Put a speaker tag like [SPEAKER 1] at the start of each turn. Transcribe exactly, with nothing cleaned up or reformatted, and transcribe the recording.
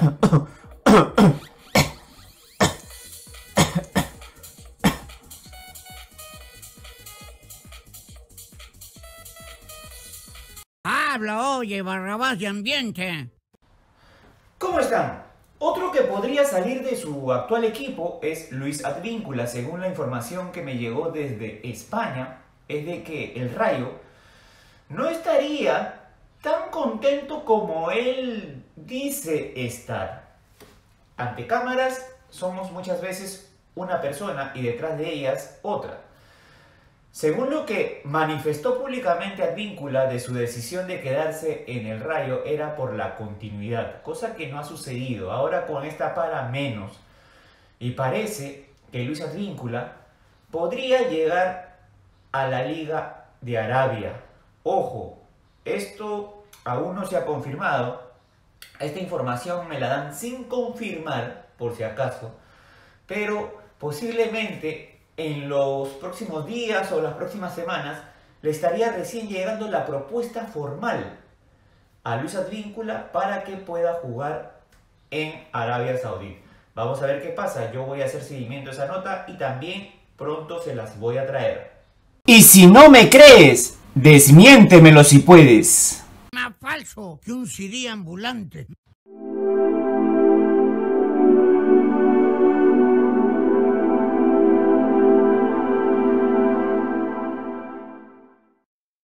[SPEAKER 1] Habla, oye, Barrabás de ambiente.
[SPEAKER 2] ¿Cómo están? Otro que podría salir de su actual equipo es Luis Advíncula. Según la información que me llegó desde España, es de que el Rayo no estaría tan contento como él dice estar. Ante cámaras somos muchas veces una persona y detrás de ellas otra. Según lo que manifestó públicamente Advíncula de su decisión de quedarse en el Rayo era por la continuidad, cosa que no ha sucedido. Ahora con esta para menos. Y parece que Luis Advíncula podría llegar a la Liga de Arabia. Ojo, esto aún no se ha confirmado. Esta información me la dan sin confirmar, por si acaso. Pero posiblemente en los próximos días o las próximas semanas le estaría recién llegando la propuesta formal a Luis Advíncula para que pueda jugar en Arabia Saudí. Vamos a ver qué pasa. Yo voy a hacer seguimiento a esa nota y también pronto se las voy a traer.
[SPEAKER 3] Y si no me crees, desmiéntemelo si puedes.
[SPEAKER 1] Más falso que un C D ambulante.